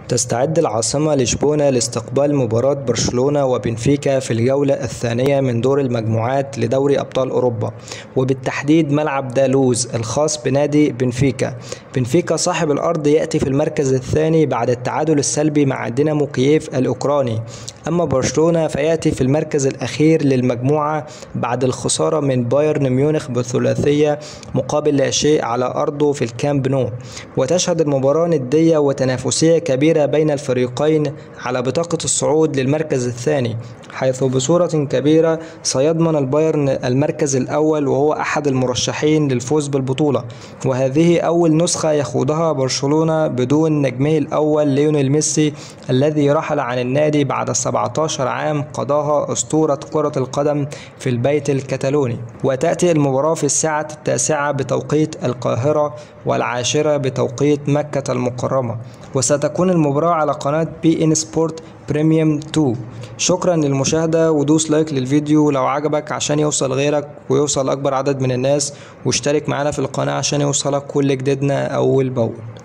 تستعد العاصمة لشبونة لاستقبال مباراة برشلونة وبنفيكا في الجولة الثانية من دور المجموعات لدوري أبطال أوروبا، وبالتحديد ملعب دالوز الخاص بنادي بنفيكا. بنفيكا صاحب الأرض يأتي في المركز الثاني بعد التعادل السلبي مع دينامو كييف الأوكراني، أما برشلونة فيأتي في المركز الأخير للمجموعة بعد الخسارة من بايرن ميونخ بثلاثية مقابل لا شيء على أرضه في الكامب نو. وتشهد المباراة ندية وتنافسية كبيرة بين الفريقين على بطاقة الصعود للمركز الثاني، حيث بصورة كبيرة سيضمن البايرن المركز الأول وهو أحد المرشحين للفوز بالبطولة، وهذه أول نسخة يخوضها برشلونة بدون نجمه الأول ليونيل ميسي الذي رحل عن النادي بعد 17 عام قضاها أسطورة كرة القدم في البيت الكتالوني. وتأتي المباراة في الساعة 9 بتوقيت القاهرة والعاشرة بتوقيت مكة المكرمة، وستكون المباراة على قناة بي إن سبورت بريميوم 2. شكرا للمشاهدة، ودوس لايك للفيديو لو عجبك عشان يوصل غيرك ويوصل أكبر عدد من الناس، واشترك معنا في القناة عشان يوصلك كل جديدنا أول بأول.